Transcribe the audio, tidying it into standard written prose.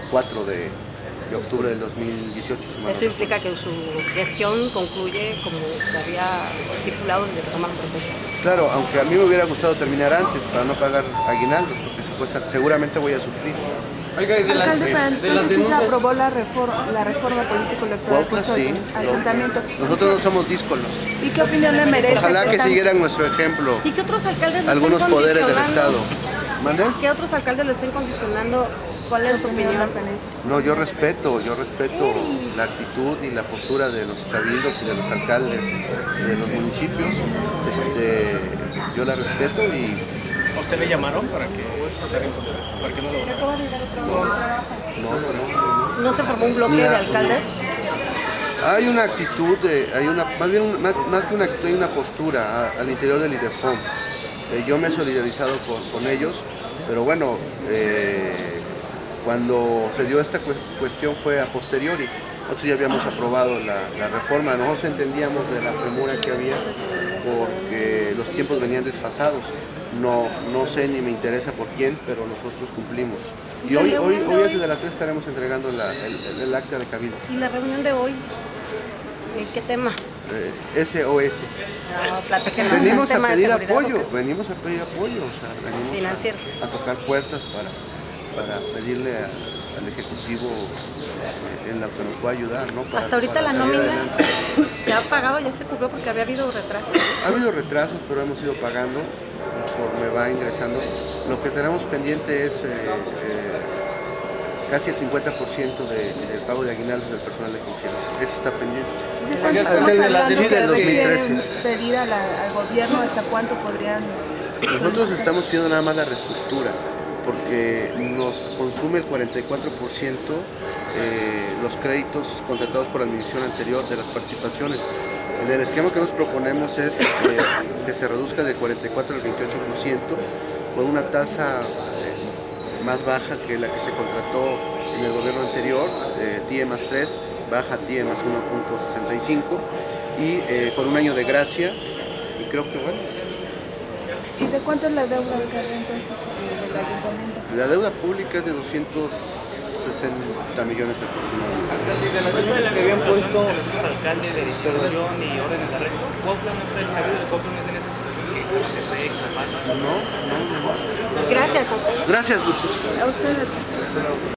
4 de octubre del 2018. Eso implica que su gestión concluye como se había estipulado desde que tomaron protesta. Claro, aunque a mí me hubiera gustado terminar antes para no pagar aguinaldos, porque seguramente voy a sufrir. Oiga, y de las entonces denuncias... se aprobó la reforma político-electoral Pues sí, al ayuntamiento. nosotros no somos díscolos. ¿Y qué opinión le merece? Ojalá que siguieran nuestro ejemplo ¿Y qué otros alcaldes lo algunos están poderes del condicionando? Estado. ¿Mande? ¿Qué otros alcaldes lo están condicionando? ¿Cuál es su opinión? No, yo respeto la actitud y la postura de los cabildos y de los alcaldes de los municipios. Yo la respeto y... ¿A usted le llamaron para que no lo votara? ¿No se formó un bloque de alcaldes? Hay una actitud, más que una actitud, hay una postura al interior del IDEFOM. Yo me he solidarizado con ellos, pero bueno, cuando se dio esta cuestión fue a posteriori. Nosotros ya habíamos aprobado la reforma, nosotros entendíamos de la premura que había porque los tiempos venían desfasados. No sé ni me interesa por quién, pero nosotros cumplimos. Y hoy antes de las 3 estaremos entregando el acta de cabildo. ¿Y la reunión de hoy? ¿Qué tema? SOS. No, platíquenos. Venimos a ¿Tema de pedir seguridad apoyo, o qué? venimos a pedir apoyo, o sea, venimos Financiero. a tocar puertas para pedirle al Ejecutivo en lo que nos pueda ayudar, ¿no? Hasta ahorita la nómina se ha pagado, ya se cubrió porque había habido retrasos. Ha habido retrasos, pero hemos ido pagando conforme va ingresando. Lo que tenemos pendiente es casi el 50% del pago de aguinaldos del personal de confianza. Eso está pendiente. Sí, del 2013. Pedir al gobierno hasta cuánto podrían... Nosotros estamos pidiendo nada más la reestructura, porque nos consume el 44% los créditos contratados por la administración anterior de las participaciones. En el esquema que nos proponemos es que se reduzca del 44 al 28% con una tasa más baja que la que se contrató en el gobierno anterior, TIE más 3, baja TIE más 1.65 y con un año de gracia, y creo que bueno. ¿Y de cuánto es la deuda entonces del ayuntamiento? La deuda pública es de 260 millones aproximadamente. Alcalde, de las denuncias que habían puesto los alcaldes de dispersión y órdenes de arresto, ¿Cuautla no está en el cabildo? ¿Cuautla no está en esta situación que hicieron de PEC, Zapata? No. Gracias, alcalde. Gracias, muchachos. ¿A usted?